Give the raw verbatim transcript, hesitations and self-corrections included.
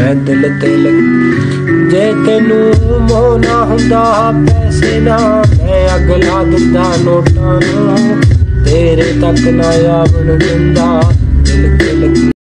मैं दिल ते लग जे तेनू मोह ना हुंदा पैसे ना मैं अगला दिंदा नोटां नूं तेरे तक ना आवण दिंदा दिल के